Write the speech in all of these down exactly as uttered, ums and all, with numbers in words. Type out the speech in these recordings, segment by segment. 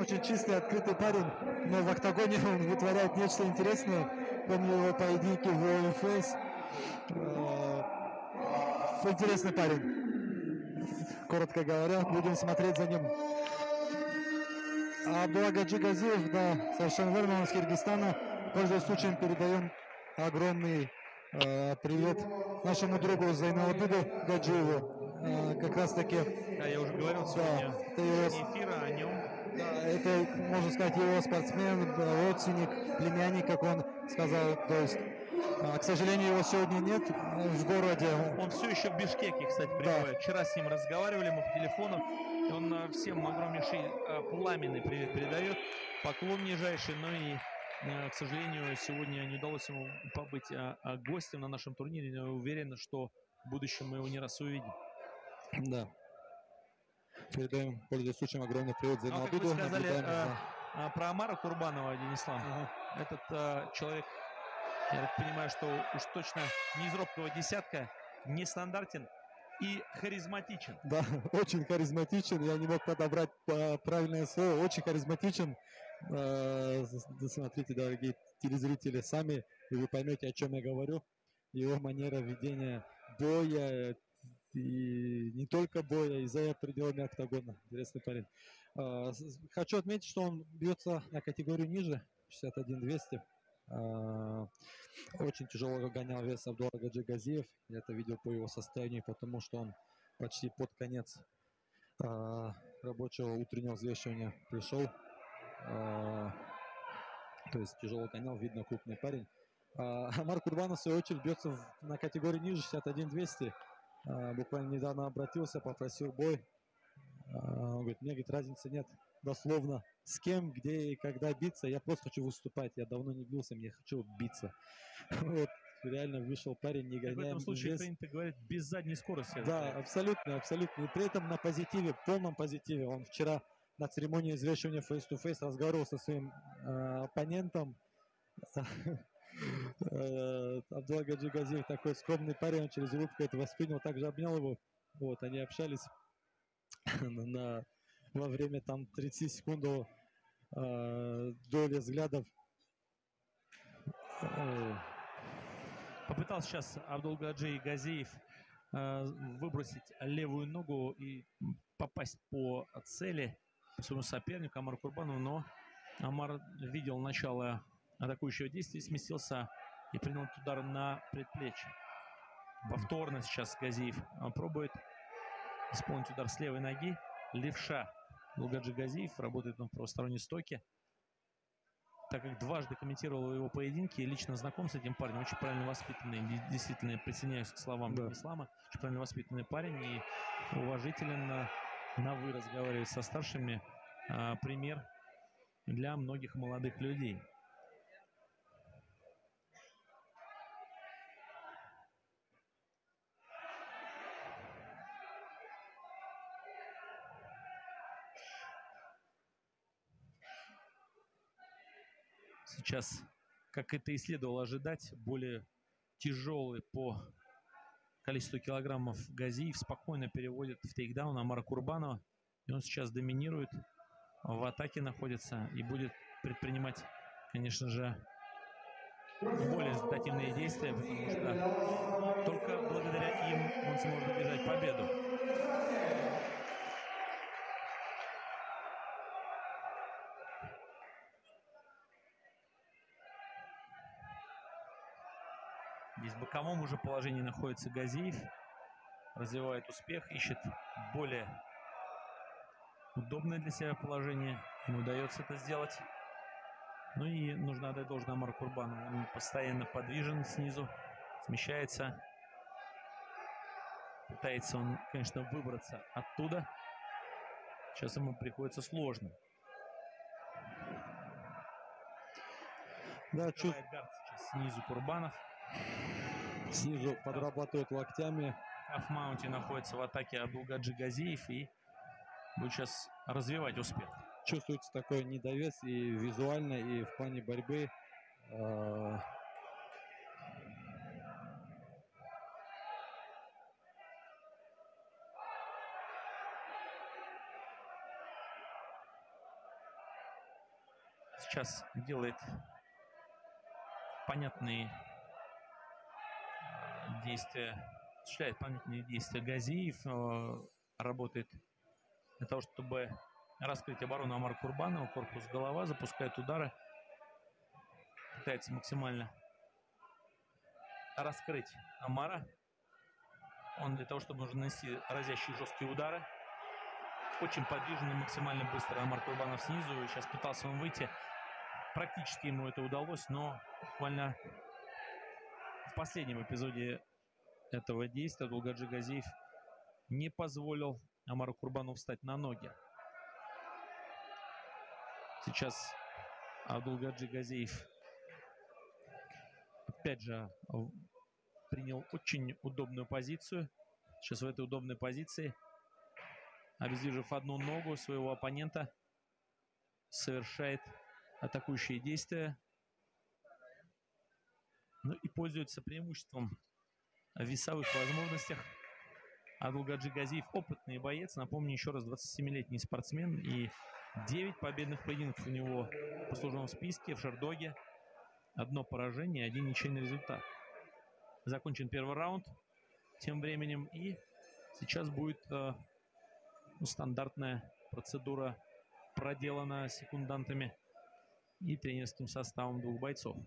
очень чистый, открытый парень, но в октагоне он вытворяет нечто интересное. Помню его поединки в о эф эс. Интересный парень. Коротко говоря, будем смотреть за ним. А Абдулагаджи Газиев, да, совершенно верно, он с Киргизстана. Пользуясь случаем, передаем огромный э, привет нашему другу Зайналабиду Гаджиеву. Э, как раз таки... Да, я уже говорил сегодня да, это его, эфира о нем. Да, это, можно сказать, его спортсмен, родственник, племянник, как он сказал. То есть, э, к сожалению, его сегодня нет в городе. Он все еще в Бишкеке, кстати, пребывает. Да. Вчера с ним разговаривали мы по телефону. И он всем огромнейший пламенный привет передает. Поклон нижайший, но и, к сожалению, сегодня не удалось ему побыть гостем на нашем турнире. Я уверен, что в будущем мы его не раз увидим. Да. Передаем, пользуясь случаем, огромный привет за Как вы сказали а, про Амара Курбанова, Денислам, ага. Этот а, человек, я так понимаю, что уж точно не из робкого десятка, нестандартен и харизматичен. Да, очень харизматичен. Я не мог подобрать правильное слово. Очень харизматичен. Смотрите, дорогие телезрители, сами, и вы поймете, о чем я говорю. Его манера ведения боя, и не только боя, и за пределами октагона. Интересный парень. Хочу отметить, что он бьется на категорию ниже, шестьдесят один двести. Очень тяжело гонял вес Абдулагаджи Газиев. Я это видел по его состоянию, потому что он почти под конец а, рабочего утреннего взвешивания пришел. А, то есть тяжело гонял, видно, крупный парень. А, Амар Курбанов, в свою очередь, бьется в, на категории ниже, шестьдесят один двести. А, буквально недавно обратился, попросил бой. А, он говорит, мне, говорит, разницы нет. Дословно, с кем, где и когда биться. Я просто хочу выступать. Я давно не бился, мне хочу биться. Вот, реально вышел парень, не гоняем. В этом случае принято говорить без задней скорости. Да, абсолютно, абсолютно. И при этом на позитиве, полном позитиве. Он вчера на церемонии взвешивания face-to-face разговаривал со своим э, оппонентом. Абдулагаджи Газиев такой скромный парень, он через улыбку это воспринял, также обнял его. Вот, они общались на, во время там тридцати секунд э, доли взглядов. Попытался сейчас Абдулагаджи Газиев э, выбросить левую ногу и попасть по цели, по своему сопернику Амару Курбанову, но Амар видел начало атакующего действия, сместился и принял удар на предплечье. Повторно сейчас Газиев пробует исполнить удар с левой ноги. Левша Абдулагаджи Газиев, работает он в правосторонней стойке. Так как дважды комментировал его поединки, лично знаком с этим парнем, очень правильно воспитанный, действительно, я присоединяюсь к словам да. Ислама, очень правильно воспитанный парень и уважителен на, на «вы» разговаривает со старшими, а, пример для многих молодых людей. Сейчас, как это и следовало ожидать, более тяжелый по количеству килограммов Газиев спокойно переводит в тейкдаун Амара Курбанова. И он сейчас доминирует, в атаке находится и будет предпринимать, конечно же, более результативные действия, потому что только благодаря им он сможет одержать победу. Здесь в боковом уже положении находится Газиев. Развивает успех, ищет более удобное для себя положение. Ему удается это сделать. Ну и нужно отдать должное Амару Курбанову. Он постоянно подвижен снизу, смещается. Пытается он, конечно, выбраться оттуда. Сейчас ему приходится сложно. Да, чувств... сейчас снизу Курбанов. Снизу подрабатывает локтями. В маунте находится в атаке Абдулагаджи Газиев и будет сейчас развивать успех. Чувствуется такой недовес и визуально, и в плане борьбы. сейчас делает понятные действия, осуществляет понятные действия Газиев, работает для того, чтобы раскрыть оборону Омара Курбанова, корпус, голова, запускает удары, пытается максимально раскрыть Омара. Он для того, чтобы нанести разящие жесткие удары. Очень подвижный, максимально быстро Омар Курбанов снизу. Сейчас пытался он выйти. Практически ему это удалось, но буквально в последнем эпизоде этого действия Абдулгаджи Газиев не позволил Омару Курбанову встать на ноги. Сейчас Абдулгаджи Газиев опять же принял очень удобную позицию. Сейчас в этой удобной позиции, обездвижив одну ногу своего оппонента, совершает атакующие действия. Ну и пользуется преимуществом в весовых возможностях. Абдулгаджи Газиев опытный боец. Напомню еще раз, двадцатисемилетний спортсмен. И девять победных поединков у него в послужном списке в Шердоге. Одно поражение, один ничейный результат. Закончен первый раунд тем временем. И сейчас будет э, ну, стандартная процедура проделана секундантами и тренерским составом двух бойцов.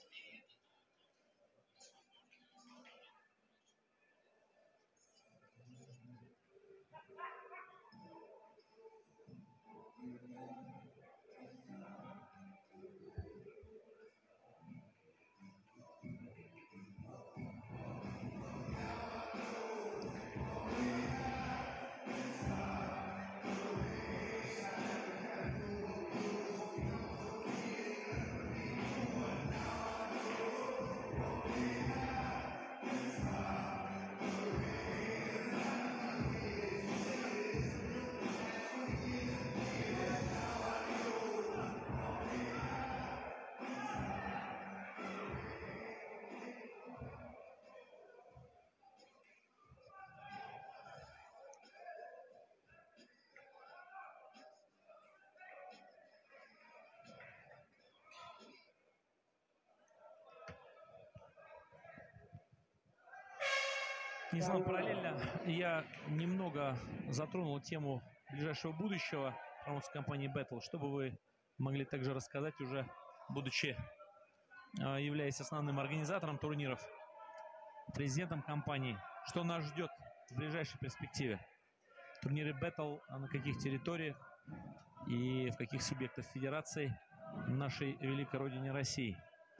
Не знаю, параллельно я немного затронул тему ближайшего будущего промоутерской компании Battle. Что бы вы могли также рассказать, уже будучи, являясь основным организатором турниров, президентом компании, что нас ждет в ближайшей перспективе? Турниры Battle на каких территориях и в каких субъектах федерации нашей великой родине России?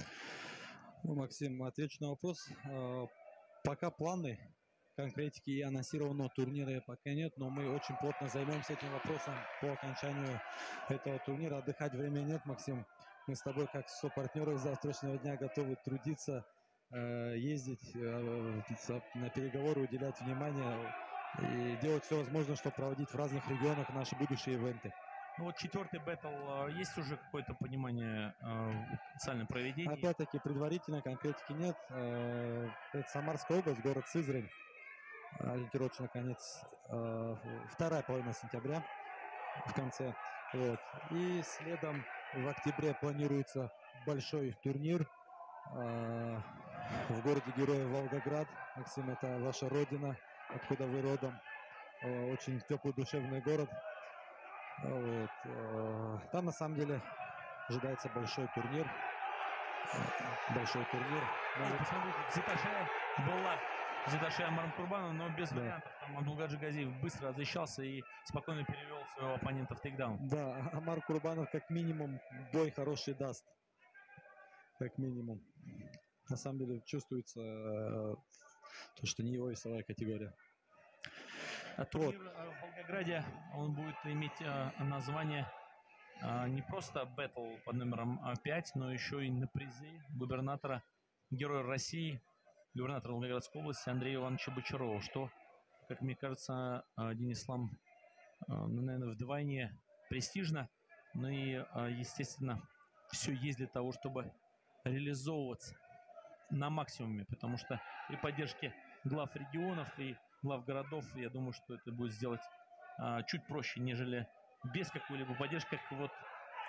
Ну, Максим, отвечу на вопрос. Пока планы конкретики и анонсированного турнира пока нет, но мы очень плотно займемся этим вопросом по окончанию этого турнира. Отдыхать времени нет, Максим. Мы с тобой, как сопартнеры с завтрашнего дня, готовы трудиться, ездить на переговоры, уделять внимание и делать все возможное, чтобы проводить в разных регионах наши будущие ивенты. Ну вот четвертый бэтл, есть уже какое-то понимание официального проведения? Опять-таки предварительно конкретики нет. Это Самарская область, город Сызрань. Ориентировочно конец, вторая половина сентября в конце. Вот. И следом в октябре планируется большой турнир в городе Героев Волгоград. Максим, это ваша родина, откуда вы родом. Очень теплый, душевный город. Вот. Там на самом деле ожидается большой турнир. Большой турнир. Ну, посмотрите, Зиташе была Зиташе Омаром Курбановым, но без да. вариантов. Там Абдулгаджи Газиев быстро защищался и спокойно перевел своего оппонента в тейкдаун. Да, Омар Курбанов как минимум бой хороший даст. Как минимум. На самом деле чувствуется э, то, что не его весовая категория. А турнир вот. В Волгограде, он будет иметь э, название э, не просто Battle под номером пять, но еще и на призы губернатора, Героя России, губернатора Волгоградской области Андрея Ивановича Бочарова, что, как мне кажется, Денис Ислам, ну, наверное, вдвойне престижно, но и, естественно, все есть для того, чтобы реализовываться на максимуме, потому что при поддержке глав регионов и глав городов, я думаю, что это будет сделать а, чуть проще, нежели без какой-либо поддержки, как вот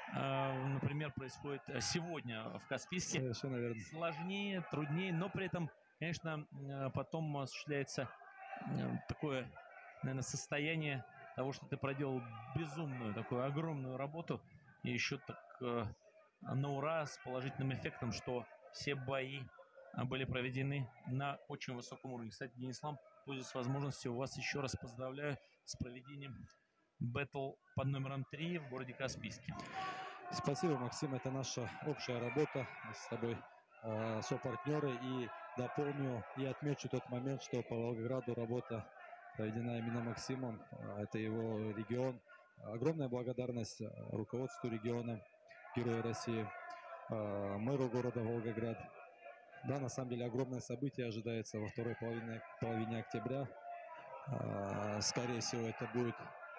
например, происходит сегодня в Каспийске. Совершенно верно. Сложнее, труднее, но при этом, конечно, потом осуществляется такое, наверное, состояние того, что ты проделал безумную, такую огромную работу, и еще так на ура с положительным эффектом, что все бои были проведены на очень высоком уровне. Кстати, Денислам, пользуясь возможностью, вас еще раз поздравляю с проведением бэтл под номером три в городе Каспийске. Спасибо, Максим. Это наша общая работа. Мы с тобой э, сопартнеры. И дополню и отмечу тот момент, что по Волгограду работа проведена именно Максимом. Это его регион. Огромная благодарность руководству региона, Герою России, э, мэру города Волгоград. Да, на самом деле огромное событие ожидается во второй половине, половине октября. Э, скорее всего, это будет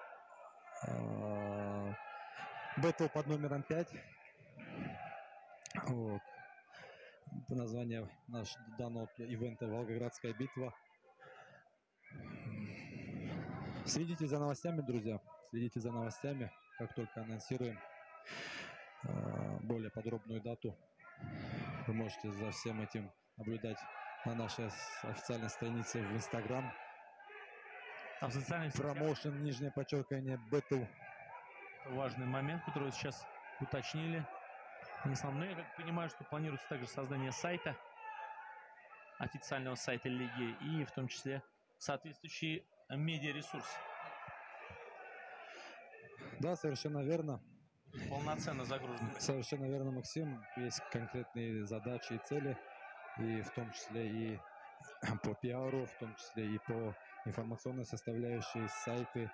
э, бэтл под номером пять. Вот. Название наш, данного ивента — Волгоградская битва. Следите за новостями, друзья. Следите за новостями. Как только анонсируем э, более подробную дату, вы можете за всем этим наблюдать на нашей официальной странице в Инстаграм. А в социальных сетях промоушен, нижнее подчеркивание, бэтл. Важный момент, который вы сейчас уточнили. Но я как понимаю, что планируется также создание сайта, официального сайта лиги, и в том числе соответствующие медиаресурсы. Да, совершенно верно. Полноценно загружены. Совершенно верно, Максим. Есть конкретные задачи и цели, и в том числе и по пиару, в том числе и по информационной составляющей, сайты.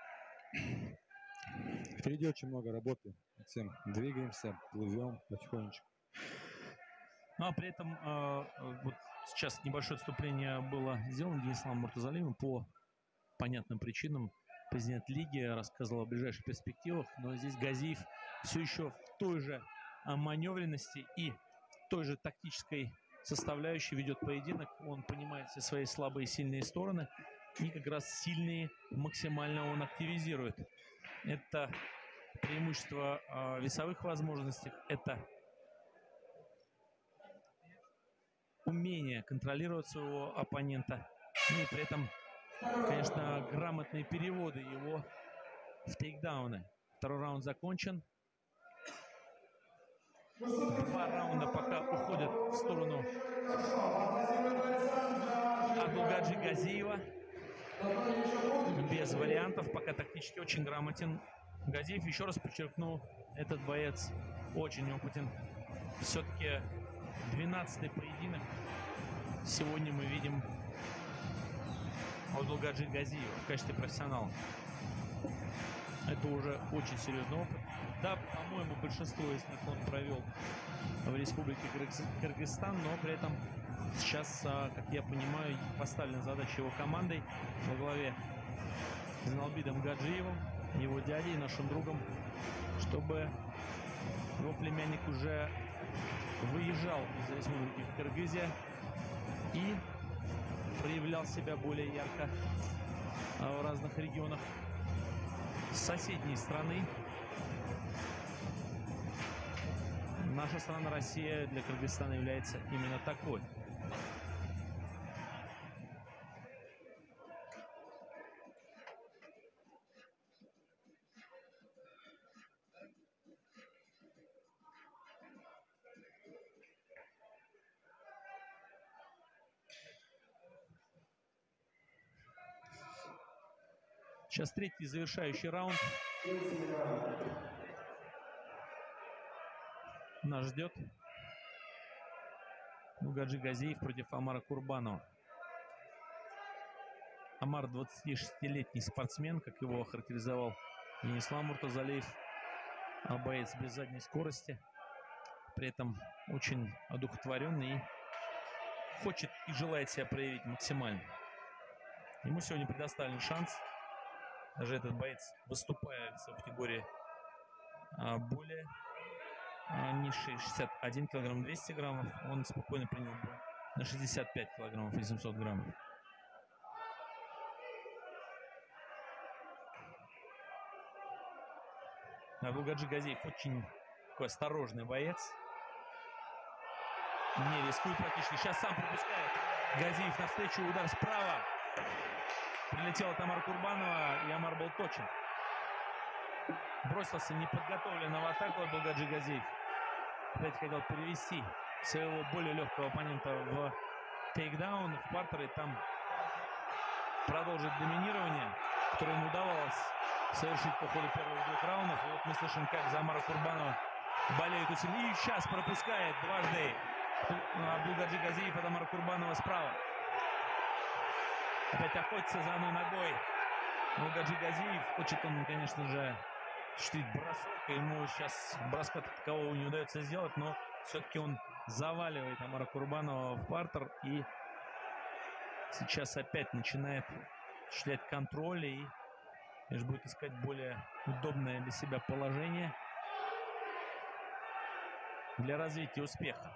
Впереди очень много работы. Максим, двигаемся, плывем потихонечку. Ну, а при этом э, вот сейчас небольшое отступление было сделано Дениславом Муртазалиевым по понятным причинам. Президент лиги рассказывал о ближайших перспективах, но здесь Газиев все еще в той же маневренности и той же тактической составляющей ведет поединок. Он понимает все свои слабые и сильные стороны, и как раз сильные максимально он активизирует. Это преимущество э, весовых возможностей, это умение контролировать своего оппонента, ну и при этом, конечно, грамотные переводы его в тейкдауны. Второй раунд закончен. Два раунда пока уходят в сторону Абдулгаджи Газиева. Без вариантов, пока тактически очень грамотен. Газиев, еще раз подчеркну, этот боец очень опытен. Все-таки двенадцатый поединок. Сегодня мы видим Абдулгаджи Газиева в качестве профессионала. Это уже очень серьезный опыт. Да, по-моему, большинство из них он провел в Республике Кыргызстан, но при этом сейчас, как я понимаю, поставлена задача его командой во главе с Зиналбидом Гаджиевым, его дядей, нашим другом, чтобы его племянник уже выезжал из Республики Кыргызия и проявлял себя более ярко в разных регионах соседней страны. Наша страна, Россия, для Кыргызстана является именно такой. Сейчас третий завершающий раунд нас ждет. Гаджи Газиев против Амара Курбанова. Амар двадцатишестилетний спортсмен, как его охарактеризовал Денислам Муртазалиев, боец без задней скорости, при этом очень одухотворенный и хочет и желает себя проявить максимально. Ему сегодня предоставлен шанс. Даже этот боец, выступая в категории более низшей, шестьдесят один килограмм двести граммов, он спокойно принял бой на шестьдесят пять килограммов и семьсот граммов. Абдулгаджи Газиев очень такой осторожный боец. Не рискует практически. Сейчас сам пропускает. Газиев навстречу. Удар справа. Прилетел от Амара Курбанова. И Амар был точен. Бросился неподготовленно в атаку Абдулгаджи Газиев. Опять хотел перевести своего более легкого оппонента в тейкдаун, в партер, и там продолжить доминирование, которое ему удавалось совершить по ходу первых двух раундов. И вот мы слышим, как за Амара Курбанова болеют усилия. И сейчас пропускает дважды Абдулгаджи Газиев от Амара Курбанова справа. Опять охотится за одной ногой. Абдулгаджи Газиев. Хочет он, конечно же, осуществить бросок. Ему сейчас броска такового не удается сделать, но все-таки он заваливает Амара Курбанова в партер. И сейчас опять начинает осуществлять контроль и лишь будет искать более удобное для себя положение для развития успеха.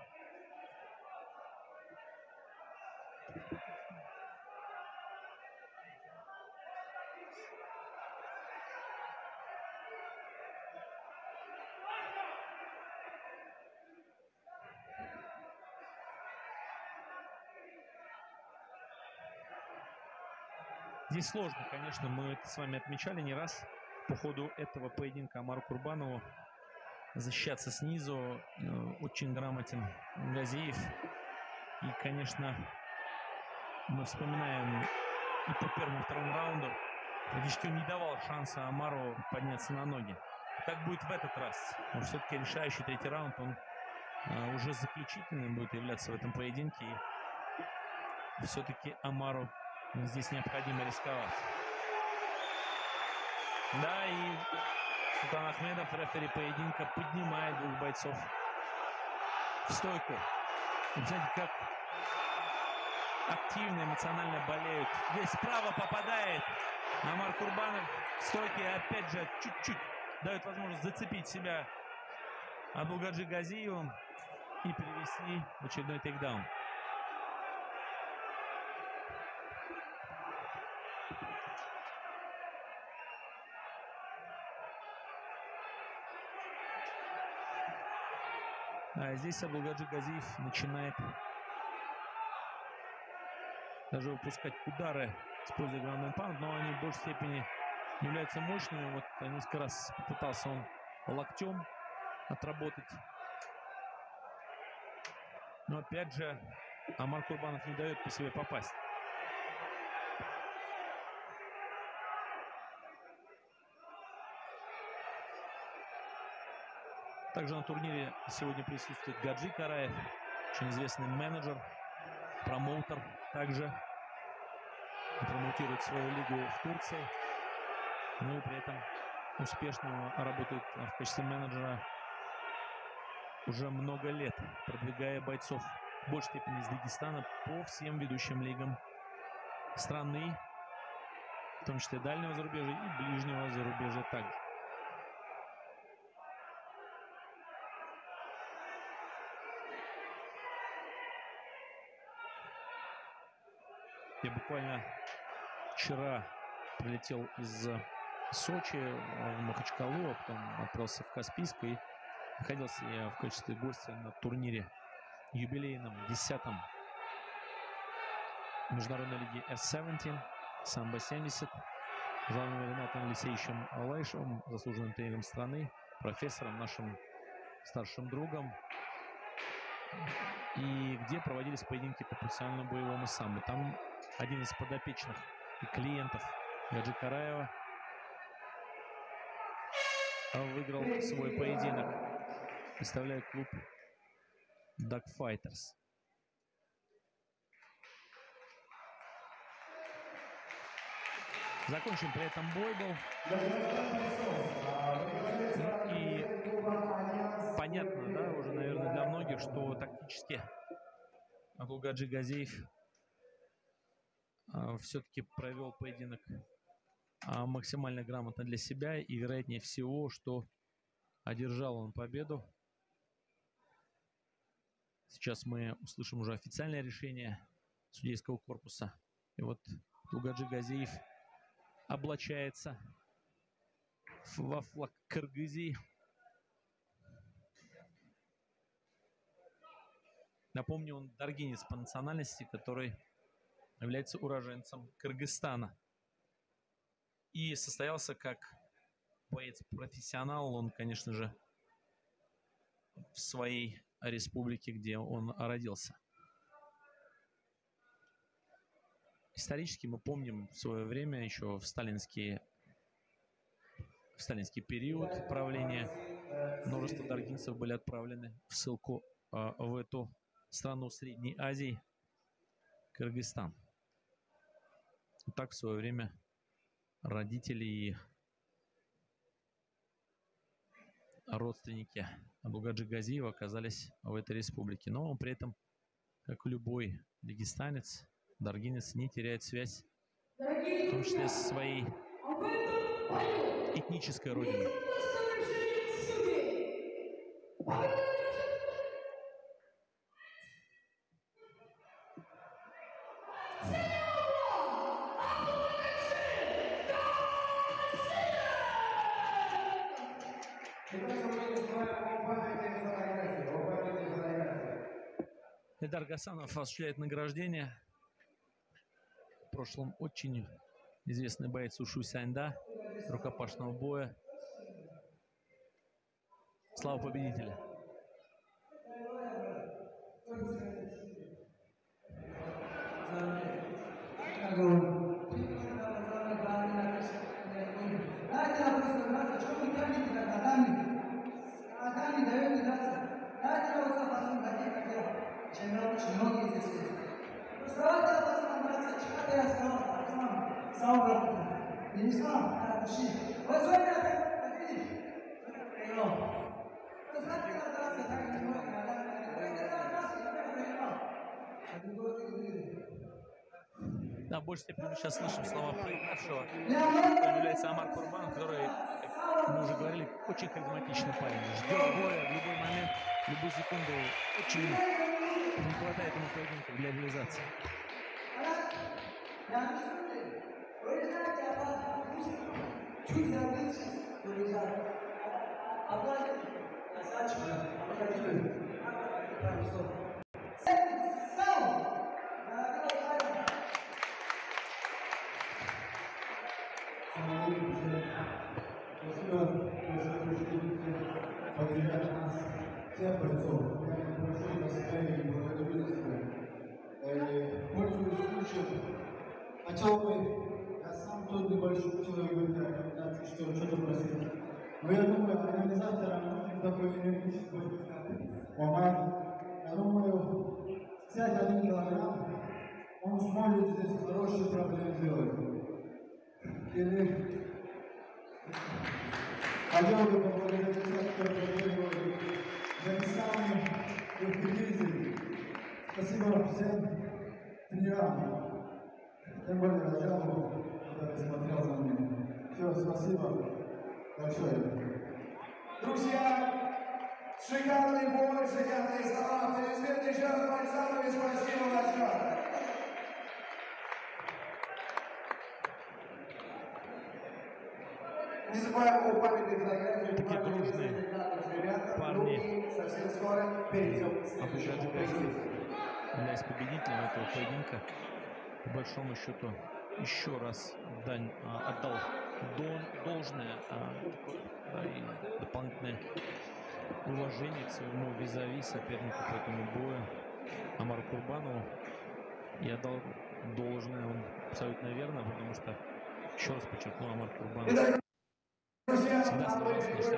Здесь сложно, конечно, мы это с вами отмечали не раз по ходу этого поединка Амару Курбанову. Защищаться снизу э, очень грамотен Газиев. И, конечно, мы вспоминаем и по первому, и второму раунду. Практически он не давал шанса Амару подняться на ноги. Как будет в этот раз? Но все-таки решающий третий раунд, он э, уже заключительным будет являться в этом поединке. И все-таки Амару здесь необходимо рисковать. Да, и Султан Ахмедов, рефери поединка, поднимает двух бойцов в стойку. И знаете, как активно, эмоционально болеют. Здесь справа попадает Амар Курбанов в стойке. Опять же, чуть-чуть дает возможность зацепить себя Абдулгаджи Газиевым и перевести в очередной тейкдаун. А здесь Абдулгаджи Газиев начинает даже выпускать удары, используя граунд энд паунд, но они в большей степени являются мощными. Вот несколько раз попытался он локтем отработать. Но опять же Амар Курбанов не дает по себе попасть. Также на турнире сегодня присутствует Гаджи Караев, очень известный менеджер, промоутер. Также промоутирует свою лигу в Турции. Ну и при этом успешно работает в качестве менеджера уже много лет, продвигая бойцов в большей степени из Дагестана по всем ведущим лигам страны, в том числе дальнего зарубежья и ближнего зарубежья также. Я буквально вчера прилетел из Сочи в Махачкалу, а потом отправился в Каспийск и находился я в качестве гостя на турнире юбилейном десятом международной лиги эс семнадцать, самбо семьдесят, главным Ренатом Алексеевичем Алайшевым, заслуженным тренером страны, профессором, нашим старшим другом, и где проводились поединки по профессиональному боевому самбо. Там один из подопечных и клиентов Гаджи Караева выиграл свой поединок, представляя клуб Dog Fighters. Закончен при этом бой был. Ну и понятно, да, уже, наверное, для многих, что тактически Абдулгаджи Газиев а, все-таки провел поединок а, максимально грамотно для себя, и вероятнее всего, что одержал он победу. Сейчас мы услышим уже официальное решение судейского корпуса. И вот Абдулгаджи Газиев облачается во флаг Кыргызии. Напомню, он даргинец по национальности, который является уроженцем Кыргызстана. И состоялся как боец-профессионал. Он, конечно же, в своей республике, где он родился. Исторически мы помним в свое время, еще в сталинские, в сталинский период правления, множество даргинцев были отправлены в ссылку э, в эту страну Средней Азии, Кыргызстан. Так в свое время родители и родственники Абылгаджи Газиева оказались в этой республике. Но он при этом, как любой дагестанец, даргинец, не теряет связь, в том числе со своей этнической родиной. Эльдар Гасанов осуществляет награждение. В прошлом очень известный боец Ушу Сяньда, рукопашного боя. Слава победителя! Да, в большей степени мы сейчас слышим слова проигравшего. Он является Омар Курбан, который, как мы уже говорили, очень харизматичный парень. Ждет боя в любой момент, в любую секунду. Очень не хватает ему поединка для реализации. Всех бойцов. Я прошу за состояние и благодарю за себя. Пользуясь случаем, хотел бы, я сам тот небольшой человек в этой организации, что что-то просить. Но я думаю, организаторам нужен такой энергичный бой, как Омар. Я думаю, взять один килограмм, он сможет здесь хорошие проблемы сделать. Или хотел бы поблагодарить всех, кто поддерживал Дагестане и в Киргизии. Спасибо всем тренерам, тем более Раджабу, который смотрел за мной. Все, спасибо большое. Друзья, шикарный бой, шикарные слова. Аплодисменты еще раз бойцам и спасибо большое. Не забываем о памятной фотографии. Такие дружные парни. Совсем скоро перейдем к Абылгаджи Газиев, являясь победителем этого поединка, по большому счету еще раз дань а, отдал дон, должное а, да, и дополнительное уважение к своему визави, сопернику по этому бою Омару Курбанову, и отдал должное он абсолютно верно, потому что, еще раз подчеркну, Омар Курбанов всегда сражался